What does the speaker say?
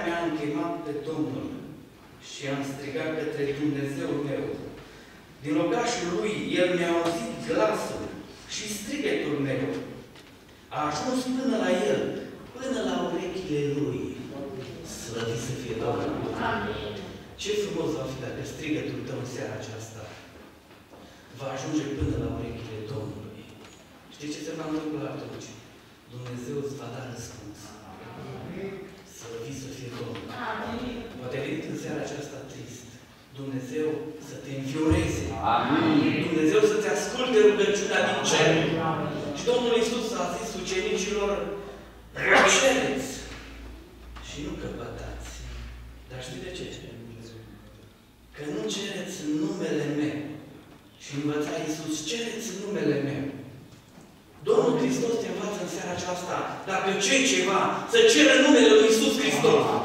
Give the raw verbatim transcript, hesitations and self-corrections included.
mea am chemat pe Domnul și am strigat către Dumnezeul meu. Din locașul lui, El mi-a auzit glasul și strigetul meu. A ajuns până la El, până la urechile Lui. Slăvit să fie Domnul! Amin! Ce frumos va fi dacă strigătul tău în seara aceasta va ajunge până la urechile Domnului. Știi ce se va întâmpla atunci? Dumnezeu îți va da răspuns. Slăvit să fie Domnul! Amin! Poate ai venit în seara aceasta trist. Dumnezeu să te învioreze. Amin! Dumnezeu să-ți asculte rugăciunea din cer. Și Domnul Iisus a zis ucenicilor, vă cereți și nu căpătați. Dar știi de ce? Că nu cereți în numele meu. Și învăța Iisus, cereți în numele meu. Domnul Hristos te învață în seara aceasta, dacă ceri ceva, să ceră numele lui Iisus Hristos.